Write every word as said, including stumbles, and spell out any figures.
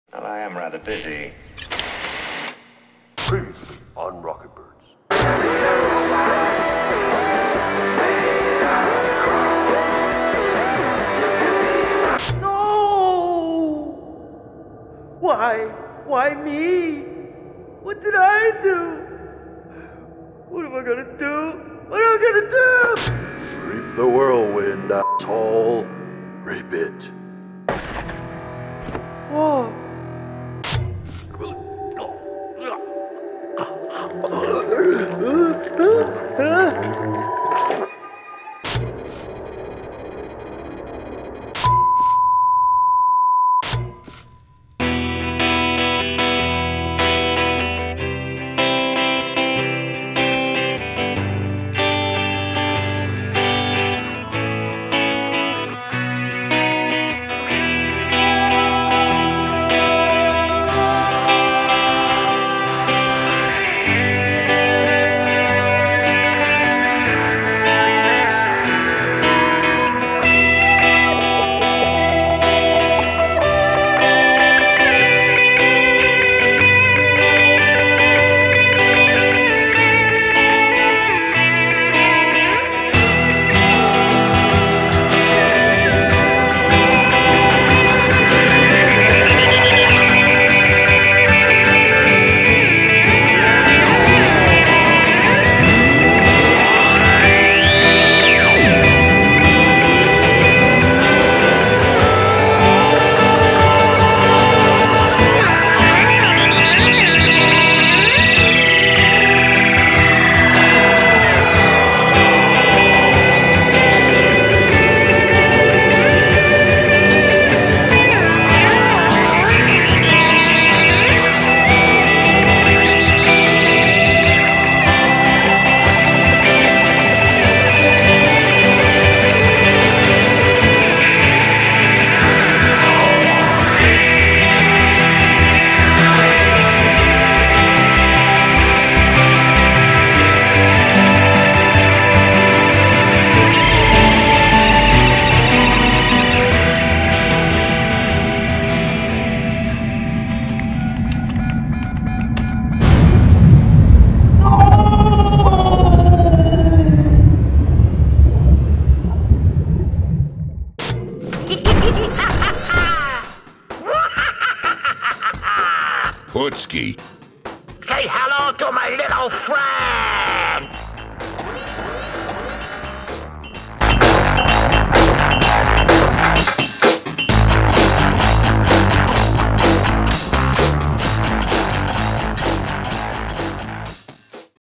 Well, I am rather busy. Previously on Rocket Birds. No! Why? Why me? What did I do? What am I gonna do? What am I gonna do? Reap the whirlwind, asshole. Reap it. Whoa! Putski. Say hello to my little friend!